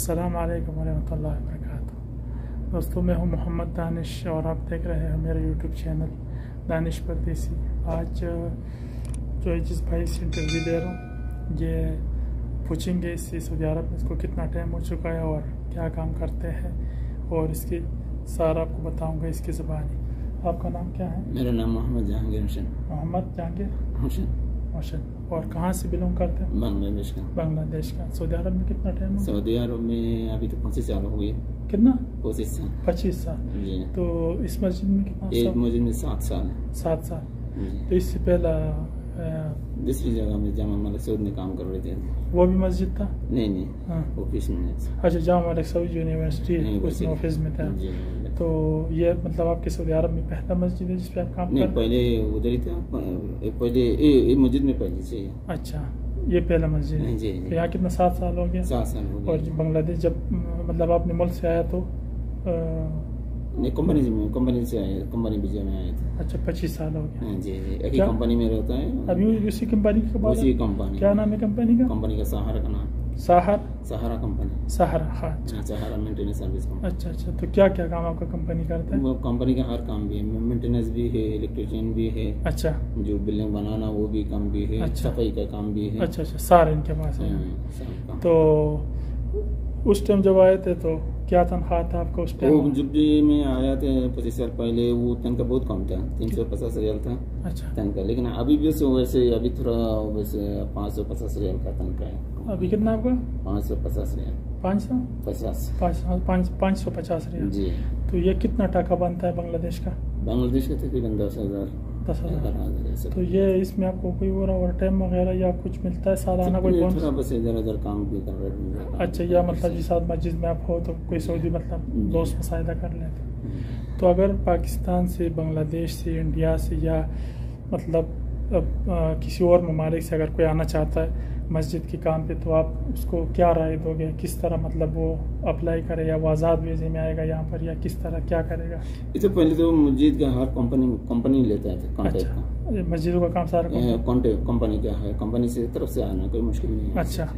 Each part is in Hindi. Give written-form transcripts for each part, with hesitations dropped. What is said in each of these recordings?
अस्सलाम वालेकुम वरहमतुल्लाहि वबरकातुहू। दोस्तों, मैं हूं मोहम्मद दानिश और आप देख रहे हैं मेरा यूट्यूब चैनल दानिश परदेसी। आज जो है जिस भाई से इंटरव्यू दे रहा हूं, ये पूछेंगे इससे सऊदी अरब में इसको कितना टाइम हो चुका है और क्या काम करते हैं, और इसकी सारा आपको बताऊंगा इसकी ज़बानी। आपका नाम क्या है? मेरा नाम मोहम्मद जहांगीर हुसैन। मोहम्मद जहांगीर हुसैन। और कहाँ से बिलोंग करते हैं? बांग्लादेश का। बांग्लादेश का। सऊदी अरब में कितना टाइम हो? सऊदी अरब में अभी तो 25 साल हो गए। कितना? 25 साल। 25 साल जी। तो इस मस्जिद में कितना? एक मस्जिद में 7 साल। 7 साल। जी। तो इससे पहला दूसरी जगह में जामा मलिक सऊद में काम कर रहे थे। वो भी मस्जिद था? नहीं, हाँ। ऑफिस में। अच्छा, जामा मलिक सऊद यूनिवर्सिटी उसमें ऑफिस में था। तो ये मतलब आपके सऊदी अरब में पहला मस्जिद है जिस पे आप काम कर? पहले उधर ही था। पहले ये मस्जिद में पहले से। अच्छा, ये पहला मस्जिद है। जी। तो यहाँ कितना 7 साल हो गया? 7 साल हो गया। और बांग्लादेश जब मतलब आपने मुल्क से आया तो नहीं, कंपनी से आए, कंपनी वीजा में आए थे। अच्छा, 25 साल हो गया। जी। एक ही कंपनी में रहता है अभी उसी कंपनी के बाद? उसी कंपनी। क्या नाम है कंपनी का? कंपनी का सहारा का नाम। सहारा कंपनी। सहारा, हाँ। Sahara maintenance service company. अच्छा। तो क्या क्या काम आपका कंपनी करता है? वो कंपनी का हर काम भी है, मेंटेनेंस भी है, इलेक्ट्रिशियन भी है। अच्छा। जो बिल्डिंग बनाना वो भी काम भी है। अच्छा। सफाई का काम भी है। अच्छा, सारे इनके पास है। तो उस टाइम जब आए थे तो क्या तनख्वाह था आपका उस टाइम? जब भी मैं आया था 25 साल पहले, वो तनख्वाह बहुत कम था, 350 रियाल था। अच्छा। तनख्वाह, लेकिन अभी भी वैसे अभी थोड़ा वैसे 550 रियाल का तनख्वाह है। अभी कितना आपका? 550 रियाल। 550 रियाल। जी। तो ये कितना टका बनता है बांग्लादेश का? बांग्लादेश का तकरीबन 10,000। तो ये इसमें आपको कोई ओवर टाइम वगैरह या कुछ मिलता है सालाना? कोई बस इधर काम भी कर रहे हैं। अच्छा, या मतलब जिस साथ मस्जिद में आप हो तो कोई सऊदी मतलब दोस्त मुसाइदा कर लेते। तो अगर पाकिस्तान से, बांग्लादेश से, इंडिया से या मतलब किसी और ममालिक से अगर कोई आना चाहता है मस्जिद के काम पे, तो आप उसको क्या राय दोगे? किस तरह मतलब वो अप्लाई करे, या वो आज़ाद वीज़े में आएगा यहाँ पर, या किस तरह क्या करेगा? इससे पहले तो मस्जिद का हर कंपनी लेता है कॉन्ट्रैक्ट का। मस्जिदों का काम सारा कॉन्ट्रैक्ट कंपनी का है, कंपनी से तरफ से आना कोई मुश्किल नहीं है। अच्छा,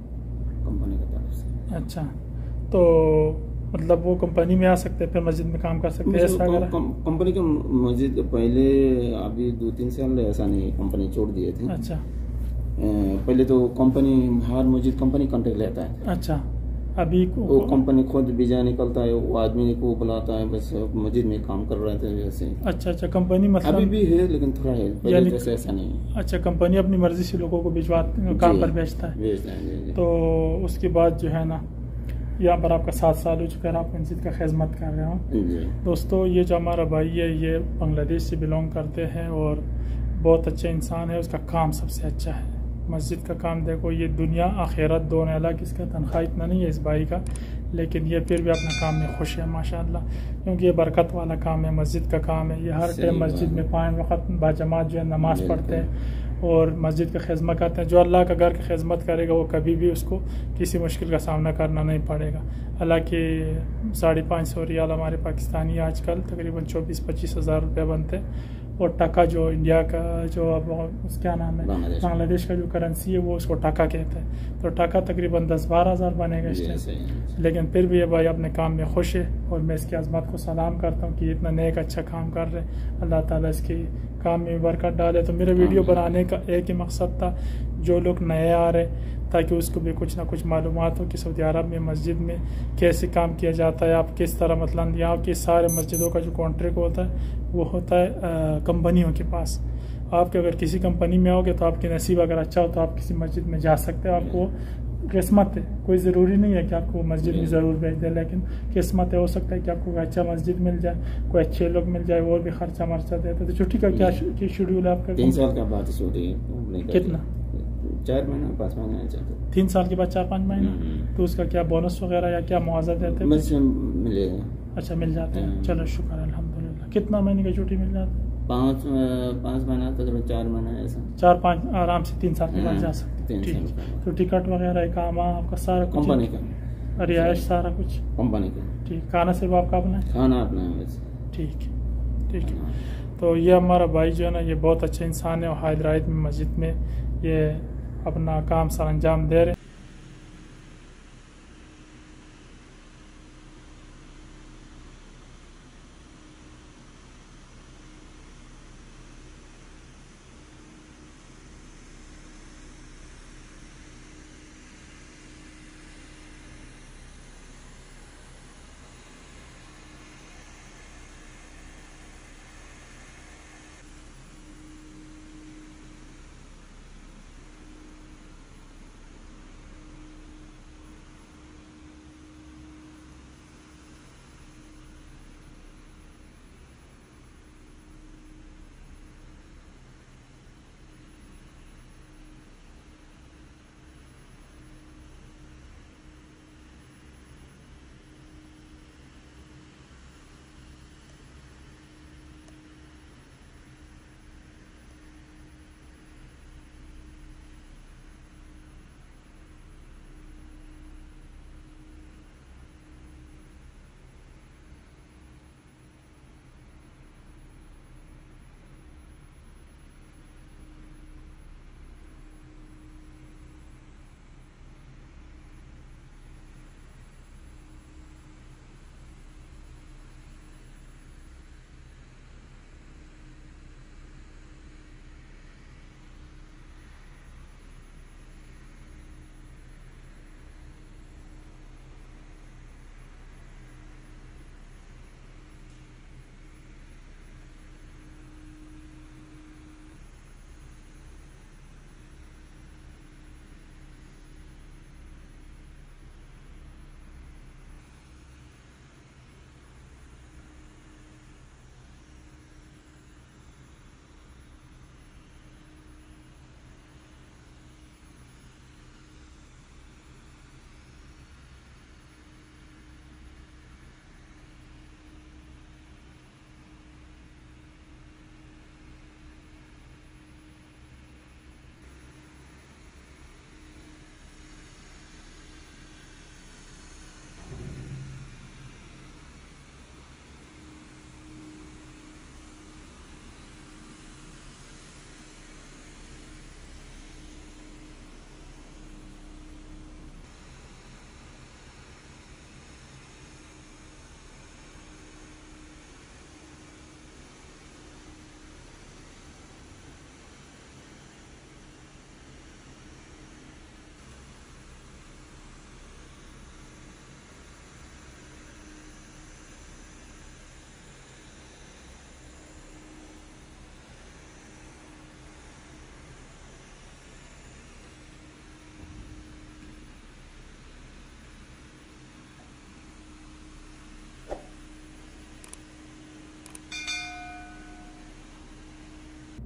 कंपनी की तरफ से। अच्छा, तो मतलब वो कंपनी में आ सकते हैं, फिर मस्जिद में काम कर सकते हैं ऐसा? कंपनी का मस्जिद पहले अभी 2-3 साल ऐसा नहीं, कंपनी छोड़ दिए थे। अच्छा। पहले तो कंपनी हर मस्जिद कंपनी कॉन्ट्रैक्ट लेता है। अच्छा। अभी वो कंपनी खुद वीजा निकलता है, वो आदमी को बुलाता है, बस मस्जिद में काम कर रहे थे वैसे। अच्छा, कंपनी मतलब अभी भी है लेकिन थोड़ा है, पहले जैसे ऐसा नहीं। अच्छा, कंपनी अपनी मर्जी से लोगों को भिजवा काम पर भेजता है। तो उसके बाद जो है ना, यहाँ पर आपका 7 साल हो चुका है, आप मस्जिद का खिदमत कर रहे हो। दोस्तों, ये जो हमारा भाई है ये बांग्लादेश से बिलोंग करते हैं और बहुत अच्छा इंसान है। उसका काम सबसे अच्छा है, मस्जिद का काम। देखो, ये दुनिया आखिरत दोनों अलग, इसका तनख्वाह इतना नहीं है इस भाई का, लेकिन ये फिर भी अपना काम में खुश है माशाल्लाह, क्योंकि ये बरकत वाला काम है, मस्जिद का काम है। ये हर टाइम मस्जिद में 5 वक्त बाजमात जो है नमाज़ पढ़ते हैं और मस्जिद का खिदमत करते हैं। जो अल्लाह का घर की खिदमत करेगा वो कभी भी उसको किसी मुश्किल का सामना करना नहीं पड़ेगा। हालांकि 550 रियाल हमारे पाकिस्तानी आजकल तकरीबन 24-25 हज़ार रुपये बनते हैं, और टका जो इंडिया का जो अब क्या नाम है, बांग्लादेश का जो करेंसी है वो उसको टका कहते हैं। तो टका तकरीबन 10-12 हज़ार बनेगा इस टाइम। लेकिन फिर भी ये भाई अपने काम में खुश है और मैं इसकी अज़मत को सलाम करता हूँ कि इतना नेक अच्छा काम कर रहे हैं। अल्लाह ताला इसके काम में बरकत डाले। तो मेरा वीडियो बनाने का एक ही मकसद था, जो लोग नए आ रहे ताकि उसको भी कुछ ना कुछ मालूमात हो कि सऊदी अरब में मस्जिद में कैसे काम किया जाता है। आप किस तरह मतलब यहाँ के सारे मस्जिदों का जो कॉन्ट्रैक्ट होता है वो होता है कंपनियों के पास। आपके अगर किसी कंपनी में आओगे तो आपके नसीब अगर अच्छा हो तो आप किसी मस्जिद में जा सकते हो। आपको किस्मत है, कोई ज़रूरी नहीं है कि आपको मस्जिद में ज़रूर भेज दे, लेकिन किस्मत है, हो सकता है कि आपको अच्छा मस्जिद मिल जाए, कोई अच्छे लोग मिल जाए, और भी खर्चा मर्चा देते। तो छुट्टी का क्या शेड्यूल है आपका? 3 साल का बाद छुट्टी। कितना? 4 महीना 5 महीना। 3 साल के बाद 4-5 महीना। तो उसका क्या बोनस वगैरह या क्या मुआवजा देते हैं? मिलेगा। अच्छा, मिल जाते हैं। चलो शुक्र अल्हम्दुलिल्लाह। कितना महीने की छुट्टी मिल जाती है? 5 महीना तक 4 महीना ऐसा। 4-5 आराम से 3 साल के बाद जा सकते हैं। ठीक। तो टिकट वगैरह इकामा आपका सारा कंपनी का, रिहाइश सारा कुछ कंपनी का। ठीक। खाना सिर्फ आपका अपना है? खाना अपना है। ठीक। तो ये हमारा भाई जो है ना, ये बहुत अच्छा इंसान है और हैदराबाद में मस्जिद में ये अपना काम सर अंजाम दे रहे हैं।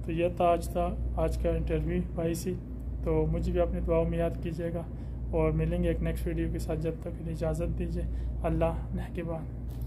तो यह था आज का इंटरव्यू भाई से। तो मुझे भी अपनी दुआओं में याद कीजिएगा और मिलेंगे एक नेक्स्ट वीडियो के साथ। जब तक के लिए इजाज़त दीजिए। अल्लाह ने के बाद।